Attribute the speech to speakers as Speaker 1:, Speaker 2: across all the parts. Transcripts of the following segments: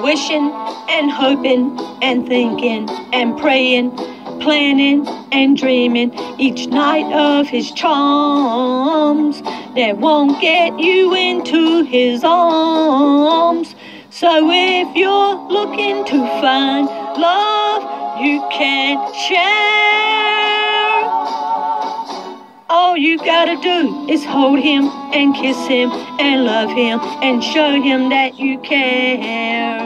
Speaker 1: wishing and hoping and thinking and praying, planning and dreaming each night of his charms that won't get you into his arms. So if you're looking to find love you can't share, all you gotta do is hold him and kiss him and love him and show him that you care.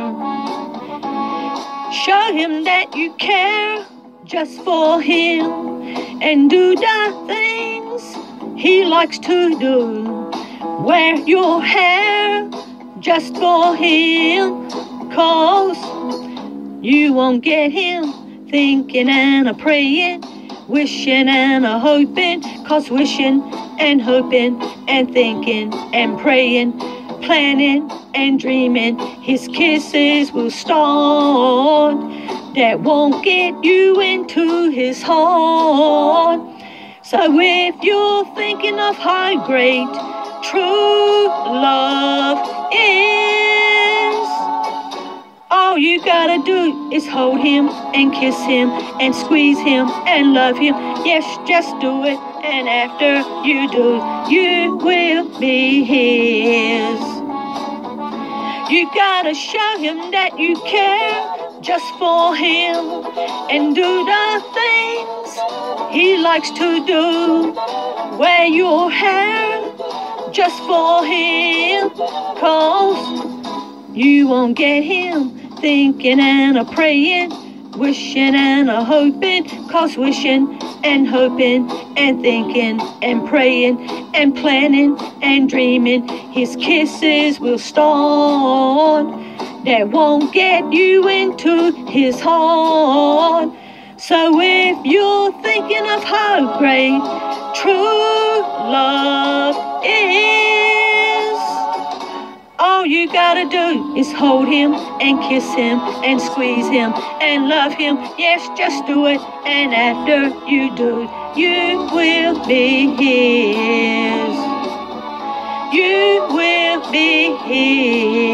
Speaker 1: Show him that you care just for him and do the things he likes to do. Wear your hair just for him, 'cause you won't get him thinking and a-praying, wishing and a-hoping, 'cause wishing and hoping and thinking and praying, planning and dreaming, his kisses will start that won't get you into his heart. So if you're thinking of how great true love is, all you gotta do is hold him and kiss him and squeeze him and love him. Yes, just do it, and after you do, you will be his. You gotta show him that you care just for him and do the things he likes to do. Wear your hair just for him, 'cause you won't get him thinking and a-praying, wishing and a-hoping, 'cause wishing and hoping and thinking and praying and planning and dreaming, his kisses will start that won't get you into his heart. So if you're thinking of how great true love is, all you gotta do is hold him and kiss him and squeeze him and love him. Yes, just do it, and after you do, you will be his. You will be his.